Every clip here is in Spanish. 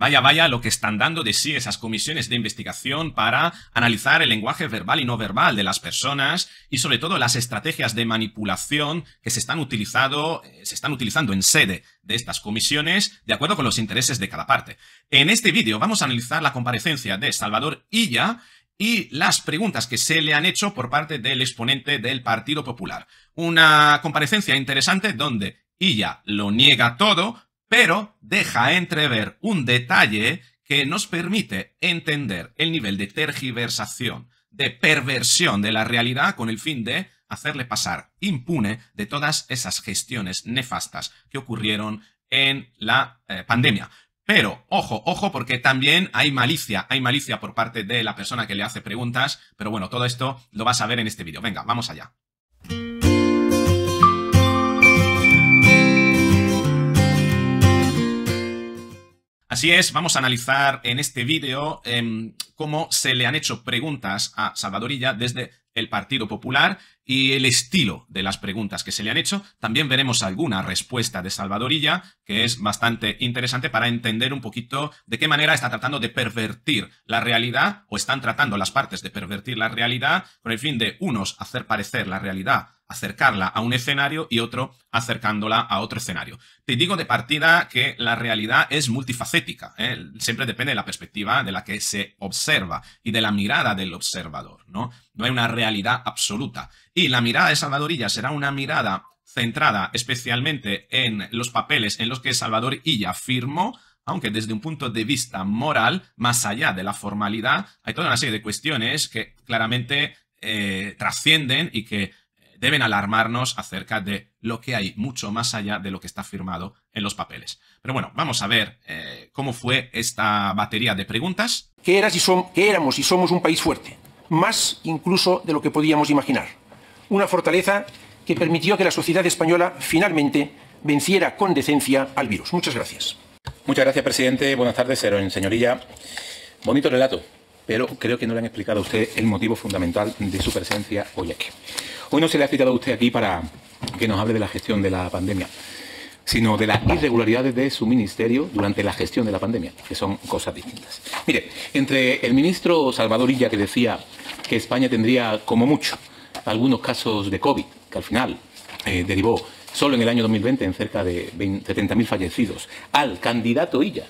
Vaya lo que están dando de sí esas comisiones de investigación para analizar el lenguaje verbal y no verbal de las personas y sobre todo las estrategias de manipulación que se están utilizando en sede de estas comisiones de acuerdo con los intereses de cada parte. En este vídeo vamos a analizar la comparecencia de Salvador Illa y las preguntas que se le han hecho por parte del exponente del Partido Popular. Una comparecencia interesante donde Illa lo niega todo, pero deja entrever un detalle que nos permite entender el nivel de tergiversación, de perversión de la realidad con el fin de hacerle pasar impune de todas esas gestiones nefastas que ocurrieron en la pandemia. Pero, ojo, porque también hay malicia por parte de la persona que le hace preguntas, pero bueno, todo esto lo vas a ver en este vídeo. Venga, vamos allá. Así es, vamos a analizar en este vídeo cómo se le han hecho preguntas a Salvador Illa desde el Partido Popular y el estilo de las preguntas que se le han hecho. También veremos alguna respuesta de Salvador Illa, que es bastante interesante para entender un poquito de qué manera está tratando de pervertir la realidad, o están tratando las partes de pervertir la realidad, con el fin de unos hacer parecer la realidad, acercarla a un escenario y otro acercándola a otro escenario. Te digo de partida que la realidad es multifacética, siempre depende de la perspectiva de la que se observa y de la mirada del observador, ¿no? No hay una realidad absoluta. Y la mirada de Salvador Illa será una mirada centrada especialmente en los papeles en los que Salvador Illa firmó, aunque desde un punto de vista moral, más allá de la formalidad, hay toda una serie de cuestiones que claramente trascienden y que deben alarmarnos acerca de lo que hay mucho más allá de lo que está firmado en los papeles. Pero bueno, vamos a ver cómo fue esta batería de preguntas. Que éramos y somos un país fuerte, más incluso de lo que podíamos imaginar. Una fortaleza que permitió que la sociedad española finalmente venciera con decencia al virus. Muchas gracias. Muchas gracias, presidente. Buenas tardes, señoría. Bonito relato, pero creo que no le han explicado a usted el motivo fundamental de su presencia hoy aquí. Hoy no se le ha citado a usted aquí para que nos hable de la gestión de la pandemia, sino de las irregularidades de su ministerio durante la gestión de la pandemia, que son cosas distintas. Mire, entre el ministro Salvador Illa, que decía que España tendría como mucho algunos casos de COVID, que al final derivó solo en el año 2020 en cerca de 70.000 fallecidos, al candidato Illa,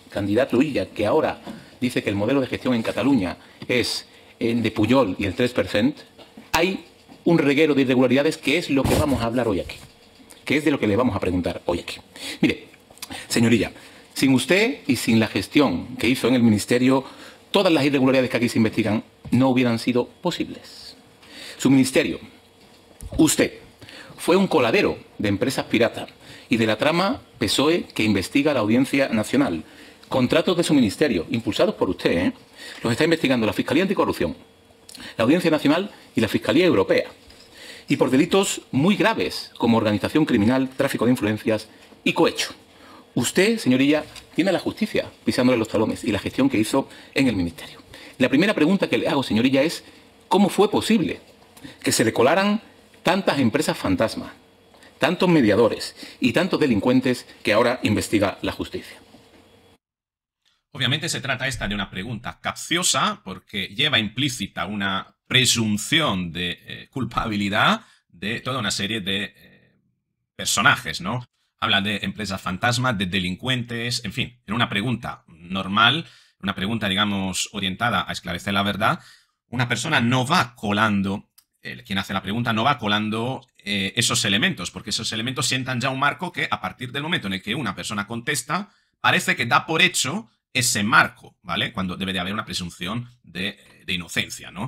que ahora dice que el modelo de gestión en Cataluña es el de Pujol y el 3%, hay un reguero de irregularidades que es lo que vamos a hablar hoy aquí, que es de lo que le vamos a preguntar hoy aquí. Mire, señorilla, sin usted y sin la gestión que hizo en el ministerio, todas las irregularidades que aquí se investigan no hubieran sido posibles. Su ministerio, usted, fue un coladero de empresas piratas y de la trama PSOE que investiga la Audiencia Nacional. Contratos de su ministerio, impulsados por usted, los está investigando la Fiscalía Anticorrupción, la Audiencia Nacional y la Fiscalía Europea. Y por delitos muy graves, como organización criminal, tráfico de influencias y cohecho. Usted, señorilla, tiene a la justicia pisándole los talones y la gestión que hizo en el ministerio. La primera pregunta que le hago, señorilla, es ¿cómo fue posible que se le colaran tantas empresas fantasma, tantos mediadores y tantos delincuentes que ahora investiga la justicia? Obviamente se trata esta de una pregunta capciosa porque lleva implícita una presunción de culpabilidad de toda una serie de personajes, ¿no? Habla de empresas fantasma, de delincuentes, en fin, en una pregunta normal, una pregunta, digamos, orientada a esclarecer la verdad, una persona no va colando, quien hace la pregunta no va colando esos elementos, porque esos elementos sientan ya un marco que a partir del momento en el que una persona contesta, parece que da por hecho ese marco, ¿vale? Cuando debe de haber una presunción de inocencia, ¿no?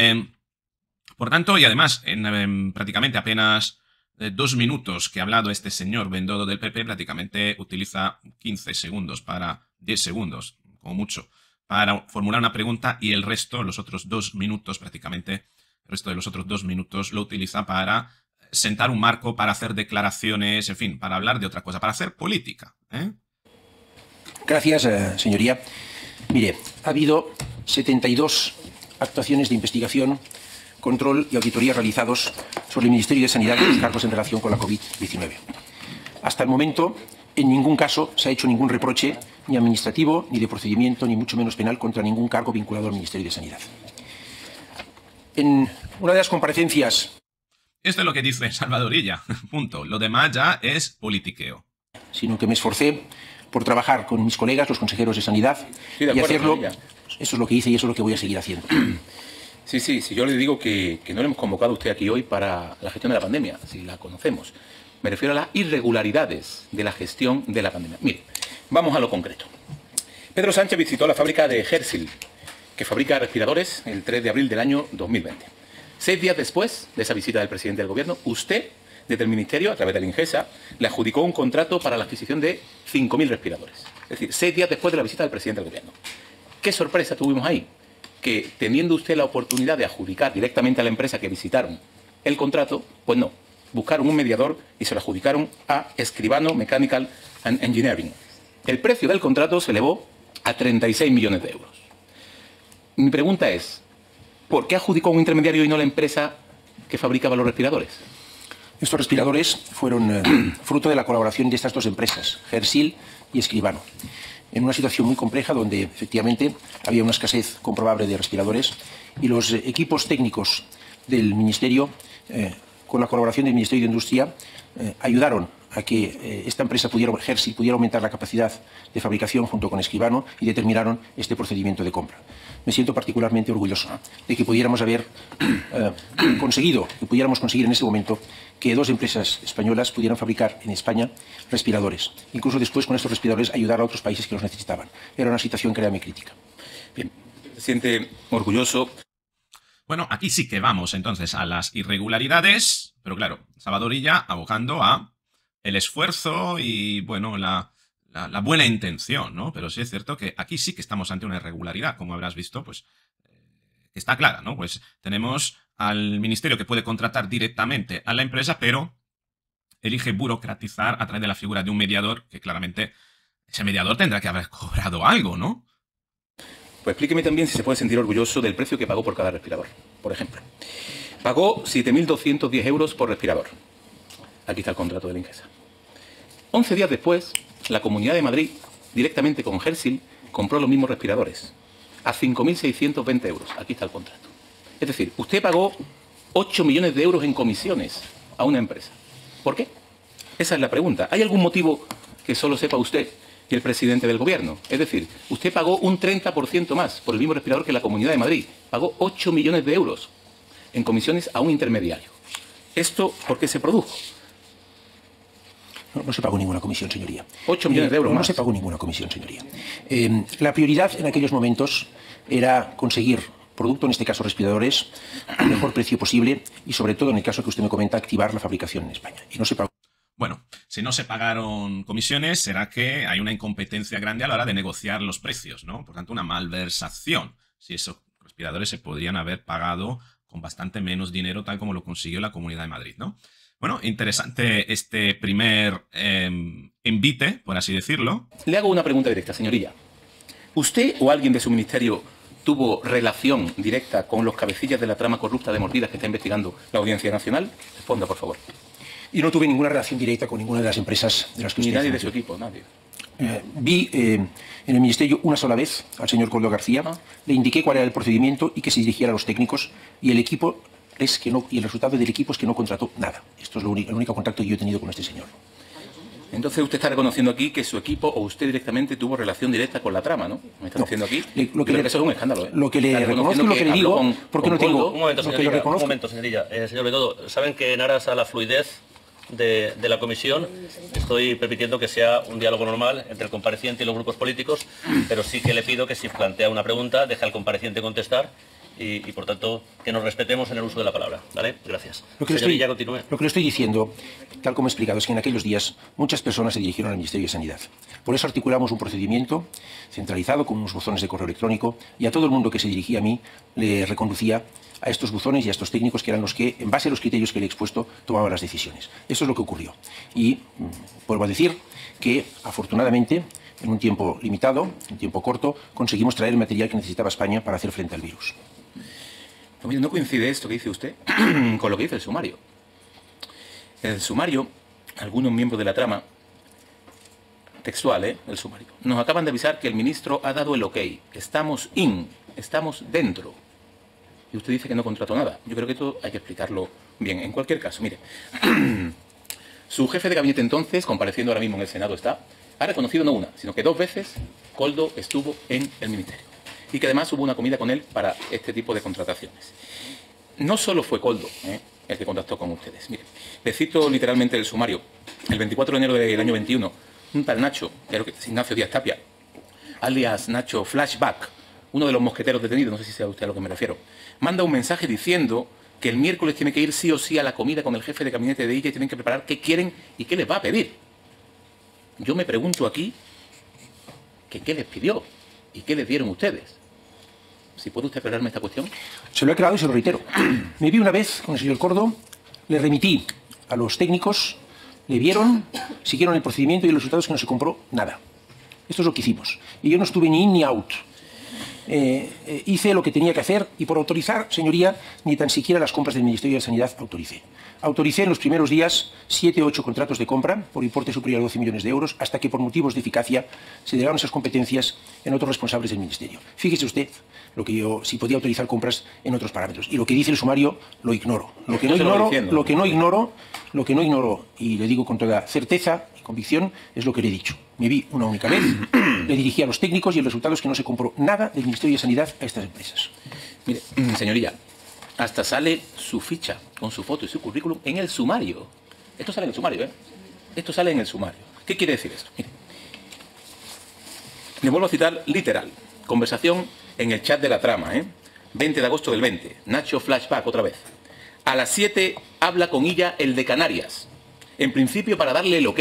Por tanto, y además, en prácticamente apenas 2 minutos que ha hablado este señor Bendodo del PP, prácticamente utiliza 15 segundos para 10 segundos, como mucho, para formular una pregunta y el resto, los otros 2 minutos prácticamente, el resto de los otros 2 minutos lo utiliza para sentar un marco, para hacer declaraciones, en fin, para hablar de otra cosa, para hacer política, ¿eh? Gracias, señoría. Mire, ha habido 72 actuaciones de investigación, control y auditoría realizados sobre el Ministerio de Sanidad y los cargos en relación con la COVID-19. Hasta el momento, en ningún caso se ha hecho ningún reproche ni administrativo, ni de procedimiento, ni mucho menos penal contra ningún cargo vinculado al Ministerio de Sanidad. En una de las comparecencias... Esto es lo que dice Salvador Illa. Punto. Lo demás ya es politiqueo. Sino que me esforcé por trabajar con mis colegas, los consejeros de Sanidad, de acuerdo, y hacerlo. Illa. Eso es lo que hice y eso es lo que voy a seguir haciendo. Sí, yo le digo que no le hemos convocado a usted aquí hoy para la gestión de la pandemia, si la conocemos. Me refiero a las irregularidades de la gestión de la pandemia. Mire, vamos a lo concreto. Pedro Sánchez visitó la fábrica de Hersil, que fabrica respiradores, el 3 de abril del año 2020. 6 días después de esa visita del presidente del Gobierno, usted, desde el Ministerio, a través de la Ingesa, le adjudicó un contrato para la adquisición de 5.000 respiradores. Es decir, 6 días después de la visita del presidente del Gobierno. ¿Qué sorpresa tuvimos ahí? Que teniendo usted la oportunidad de adjudicar directamente a la empresa que visitaron el contrato, pues no. Buscaron un mediador y se lo adjudicaron a Escribano Mechanical and Engineering. El precio del contrato se elevó a 36 millones de euros. Mi pregunta es, ¿por qué adjudicó a un intermediario y no la empresa que fabricaba los respiradores? Estos respiradores fueron fruto de la colaboración de estas dos empresas, Hersil y Escribano, en una situación muy compleja donde efectivamente había una escasez comprobable de respiradores y los equipos técnicos del Ministerio, con la colaboración del Ministerio de Industria, ayudaron a que esta empresa Hersil pudiera aumentar la capacidad de fabricación junto con Escribano y determinaron este procedimiento de compra. Me siento particularmente orgulloso de que pudiéramos haber pudiéramos conseguir en ese momento que dos empresas españolas pudieran fabricar en España respiradores. Incluso después con estos respiradores ayudar a otros países que los necesitaban. Era una situación, créame, crítica. Bien, se siente orgulloso. Bueno, aquí sí que vamos entonces a las irregularidades, pero claro, Salvador Illa abogando a el esfuerzo y, bueno, la buena intención, ¿no? Pero sí es cierto que aquí sí que estamos ante una irregularidad, como habrás visto, pues, que está clara, ¿no? Pues tenemos al ministerio que puede contratar directamente a la empresa, pero elige burocratizar a través de la figura de un mediador, que claramente ese mediador tendrá que haber cobrado algo, ¿no? Pues explíqueme también si se puede sentir orgulloso del precio que pagó por cada respirador. Por ejemplo, pagó 7.210 euros por respirador. Aquí está el contrato de la Ingesa. 11 días después, la Comunidad de Madrid, directamente con Hersil, compró los mismos respiradores a 5.620 euros. Aquí está el contrato. Es decir, usted pagó 8 millones de euros en comisiones a una empresa. ¿Por qué? Esa es la pregunta. ¿Hay algún motivo que solo sepa usted y el presidente del Gobierno? Es decir, usted pagó un 30% más por el mismo respirador que la Comunidad de Madrid. Pagó 8 millones de euros en comisiones a un intermediario. ¿Esto por qué se produjo? No se pagó ninguna comisión, señoría. 8 millones de euros No más. se pagó ninguna comisión, señoría. La prioridad en aquellos momentos era conseguir producto, en este caso respiradores, al mejor precio posible y, sobre todo, en el caso que usted me comenta, activar la fabricación en España. Y no se pagó. Bueno, si no se pagaron comisiones, será que hay una incompetencia grande a la hora de negociar los precios, ¿no? Por tanto, una malversación. Si esos respiradores se podrían haber pagado con bastante menos dinero, tal como lo consiguió la Comunidad de Madrid, ¿no? Bueno, interesante este primer envite, por así decirlo. Le hago una pregunta directa, señoría. ¿Usted o alguien de su ministerio tuvo relación directa con los cabecillas de la trama corrupta de Mordidas que está investigando la Audiencia Nacional? Responda, por favor. Y no tuve ninguna relación directa con ninguna de las empresas de las que Ni usted nadie de hace su mención. equipo, nadie. Vi en el Ministerio una sola vez al señor Coldo García, le indiqué cuál era el procedimiento y que se dirigiera a los técnicos, y el equipo es que no, y el resultado del equipo es que no contrató nada. Esto es el único contacto que yo he tenido con este señor. Entonces usted está reconociendo aquí que su equipo o usted directamente tuvo relación directa con la trama, ¿no? Me está diciendo aquí. Lo que Creo que eso es un escándalo, ¿eh? Lo que le Está reconozco y reconociendo lo que le habló digo, porque no tengo... Coldo. Un momento, lo que le señorilla. Un reconozco. momento, señorilla. Señor Bendodo, saben que en aras a la fluidez de la comisión estoy permitiendo que sea un diálogo normal entre el compareciente y los grupos políticos, pero sí que le pido que si plantea una pregunta, deje al compareciente contestar y por tanto, que nos respetemos en el uso de la palabra. ¿Vale? Gracias. Señorilla, continúe. Lo que le estoy diciendo, tal como he explicado, es que en aquellos días muchas personas se dirigieron al Ministerio de Sanidad. Por eso articulamos un procedimiento centralizado con unos buzones de correo electrónico y a todo el mundo que se dirigía a mí le reconducía a estos buzones y a estos técnicos que eran los que, en base a los criterios que le he expuesto, tomaban las decisiones. Eso es lo que ocurrió. Y vuelvo a decir que, afortunadamente, en un tiempo limitado, un tiempo corto, conseguimos traer el material que necesitaba España para hacer frente al virus. Pues mire, no coincide esto que dice usted con lo que dice el sumario. En el sumario, algunos miembros de la trama textual, el sumario. Nos acaban de avisar que el ministro ha dado el ok. Estamos dentro. Y usted dice que no contrató nada. Yo creo que esto hay que explicarlo bien. En cualquier caso, mire, su jefe de gabinete entonces, compareciendo ahora mismo en el Senado ha reconocido no una, sino que 2 veces Koldo estuvo en el ministerio. Y que además hubo una comida con él para este tipo de contrataciones. No solo fue Koldo el que contactó con ustedes. Mire, le cito literalmente el sumario. El 24 de enero del año 21, un tal Nacho, creo que es Ignacio Díaz Tapia, alias Nacho Flashback, uno de los mosqueteros detenidos, no sé si sabe usted a lo que me refiero, manda un mensaje diciendo que el miércoles tiene que ir sí o sí a la comida con el jefe de gabinete de ella y tienen que preparar qué quieren y qué les va a pedir. Yo me pregunto aquí que qué les pidió y qué les dieron ustedes. Si puede usted aclararme esta cuestión. Se lo he aclarado y se lo reitero. Me vi una vez con el señor Koldo, le remití a los técnicos, le vieron, siguieron el procedimiento y el resultado es que no se compró nada. Esto es lo que hicimos. Y yo no estuve ni in ni out. Hice lo que tenía que hacer y por autorizar, señoría, ni tan siquiera las compras del Ministerio de Sanidad autoricé. Autoricé en los primeros días 7 o 8 contratos de compra por importe superior a 12 millones de euros hasta que por motivos de eficacia se delegaron esas competencias en otros responsables del Ministerio. Fíjese usted lo que yo, si podía autorizar compras en otros parámetros. Y lo que dice el sumario lo ignoro. Lo que no ignoro, y le digo con toda certeza y convicción, es lo que le he dicho. Me vi una única vez, le dirigí a los técnicos y el resultado es que no se compró nada del Ministerio de Sanidad a estas empresas. Mire, señoría, hasta sale su ficha con su foto y su currículum en el sumario. Esto sale en el sumario, ¿eh? Esto sale en el sumario. ¿Qué quiere decir esto? Mire, le vuelvo a citar literal. Conversación en el chat de la trama, 20 de agosto del 20. Nacho Flashback otra vez. A las 7 habla con ella el de Canarias. En principio para darle el ok.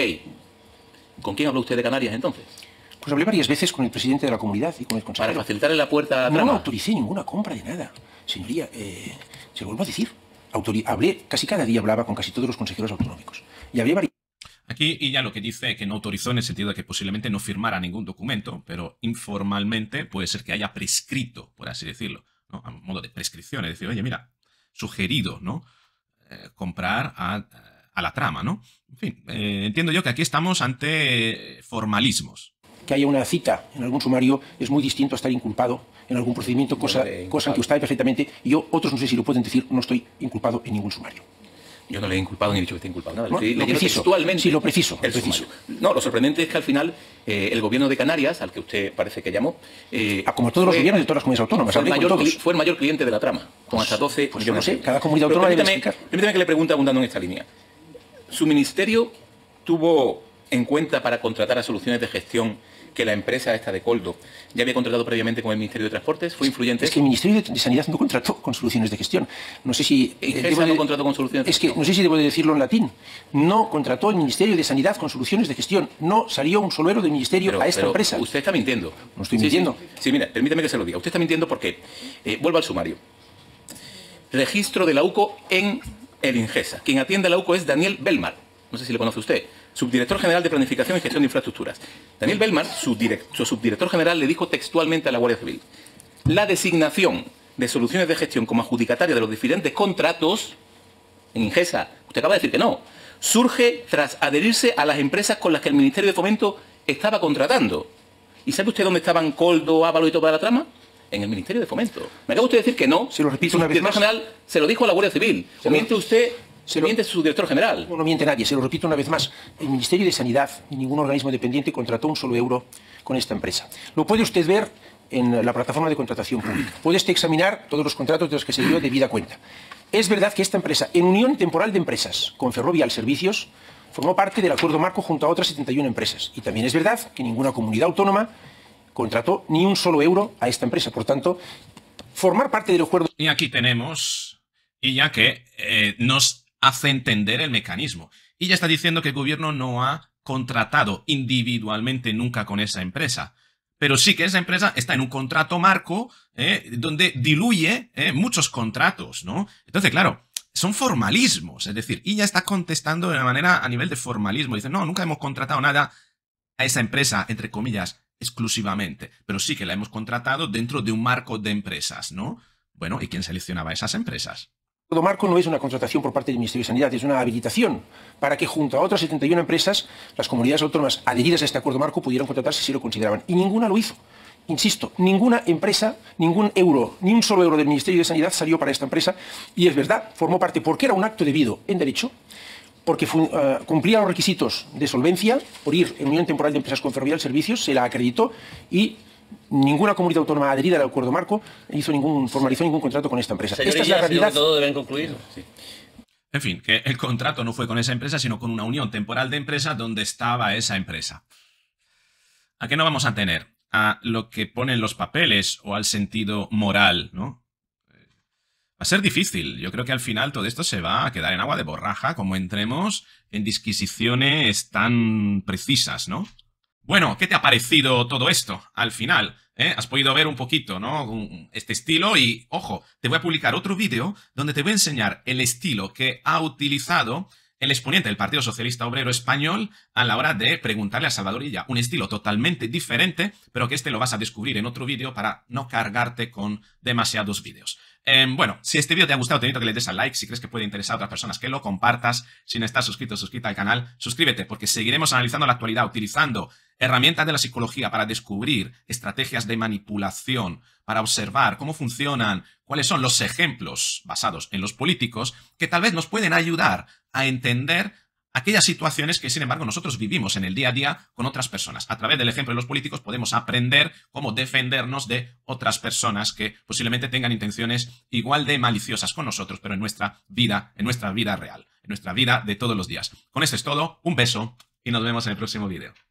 ¿Con quién habló usted de Canarias entonces? Pues hablé varias veces con el presidente de la comunidad y con el consejero. Para facilitarle la puerta a la trama. No autoricé ninguna compra de nada. Señoría, se lo vuelvo a decir. Hablé, casi cada día hablaba con casi todos los consejeros autonómicos. Y había varias... Aquí ella lo que dice que no autorizó en el sentido de que posiblemente no firmara ningún documento, pero informalmente puede ser que haya prescrito, por así decirlo, ¿no? A modo de prescripción, es decir, oye, mira, sugerido, ¿no? Comprar a la trama, ¿no? En fin, entiendo yo que aquí estamos ante formalismos. Que haya una cita en algún sumario es muy distinto a estar inculpado en algún procedimiento, cosa en que usted sabe perfectamente, y yo, otros no sé si lo pueden decir, no estoy inculpado en ningún sumario. Yo no le he inculpado ni he dicho que esté inculpado nada. No, lo preciso, textualmente. Sí, lo preciso. No, lo sorprendente es que al final el gobierno de Canarias, al que usted parece que llamó... como todos los gobiernos de todas las comunidades autónomas. Fue el mayor cliente de la trama, con hasta 12... Pues yo no sé, cada comunidad autónoma debe explicar. Permítame que le pregunte abundando en esta línea. ¿Su ministerio tuvo en cuenta para contratar a Soluciones de Gestión que la empresa esta de Koldo ya había contratado previamente con el Ministerio de Transportes? ¿Fue influyente? Es que el Ministerio de Sanidad no contrató con Soluciones de Gestión. No sé si... no contrató con Soluciones de Gestión. Es que no sé si debo de decirlo en latín. No contrató el Ministerio de Sanidad con Soluciones de Gestión. No salió un solo euro del Ministerio a esta empresa. Usted está mintiendo. No estoy mintiendo. Sí, mira, permíteme que se lo diga. Usted está mintiendo porque... vuelvo al sumario. Registro de la UCO en el Ingesa. Quien atiende a la UCO es Daniel Belmar. No sé si le conoce usted. Subdirector General de Planificación y Gestión de Infraestructuras. Daniel Belmar, su subdirector general, le dijo textualmente a la Guardia Civil: la designación de Soluciones de Gestión como adjudicataria de los diferentes contratos en Ingesa, usted acaba de decir que no, surge tras adherirse a las empresas con las que el Ministerio de Fomento estaba contratando. ¿Y sabe usted dónde estaban Koldo, Ávalo y toda la trama? En el Ministerio de Fomento. Me acaba usted de decir que no. Se lo repito una vez más. El director general se lo dijo a la Guardia Civil. ¿O miente usted? Miente su director general. No miente nadie, se lo repito una vez más. El Ministerio de Sanidad ni ningún organismo dependiente contrató un solo euro con esta empresa. Lo puede usted ver en la plataforma de contratación pública. Puede usted examinar todos los contratos de los que se dio debida cuenta. Es verdad que esta empresa, en unión temporal de empresas con Ferrovial Servicios, formó parte del acuerdo marco junto a otras 71 empresas. Y también es verdad que ninguna comunidad autónoma contrató ni un solo euro a esta empresa. Por tanto, formar parte del acuerdo... Y aquí tenemos, y ya que nos hace entender el mecanismo. Y ya está diciendo que el gobierno no ha contratado individualmente nunca con esa empresa. Pero sí que esa empresa está en un contrato marco donde diluye muchos contratos, ¿no? Entonces, claro, son formalismos. Es decir, y ya está contestando de una manera a nivel de formalismo. Dice, no, nunca hemos contratado nada a esa empresa, entre comillas, exclusivamente. Pero sí que la hemos contratado dentro de un marco de empresas, ¿no? Bueno, ¿y quién seleccionaba esas empresas? acuerdo marco no es una contratación por parte del Ministerio de Sanidad, es una habilitación para que junto a otras 71 empresas, las comunidades autónomas adheridas a este acuerdo marco pudieran contratarse si lo consideraban. Y ninguna lo hizo. Insisto, ninguna empresa, ningún euro, ni un solo euro del Ministerio de Sanidad salió para esta empresa. Y es verdad, formó parte porque era un acto debido en derecho, porque cumplía los requisitos de solvencia, por ir en unión temporal de empresas con Ferrovial Servicios, se la acreditó y ninguna comunidad autónoma adherida al acuerdo marco formalizó ningún contrato con esta empresa. Señorías, esta es la realidad. todo deben concluir. Sí. En fin, que el contrato no fue con esa empresa, sino con una unión temporal de empresas donde estaba esa empresa. ¿A qué no vamos a tener? A lo que ponen los papeles o al sentido moral, ¿no? Va a ser difícil. Yo creo que al final todo esto se va a quedar en agua de borraja, como entremos en disquisiciones tan precisas, ¿no? Bueno, ¿qué te ha parecido todo esto al final? Has podido ver un poquito, ¿no? Este estilo y, ojo, te voy a publicar otro vídeo donde te voy a enseñar el estilo que ha utilizado el exponente del Partido Socialista Obrero Español a la hora de preguntarle a Salvador Illa. Un estilo totalmente diferente, pero que este lo vas a descubrir en otro vídeo para no cargarte con demasiados vídeos. Bueno, si este vídeo te ha gustado, te invito a que le des al like. Si crees que puede interesar a otras personas, que lo compartas. Si no estás suscrito o suscrita al canal, suscríbete, porque seguiremos analizando la actualidad, utilizando herramientas de la psicología para descubrir estrategias de manipulación, para observar cómo funcionan, cuáles son los ejemplos basados en los políticos, que tal vez nos pueden ayudar a entender aquellas situaciones que, sin embargo, nosotros vivimos en el día a día con otras personas. A través del ejemplo de los políticos podemos aprender cómo defendernos de otras personas que posiblemente tengan intenciones igual de maliciosas con nosotros, pero en nuestra vida real, en nuestra vida de todos los días. Con esto es todo, un beso y nos vemos en el próximo vídeo.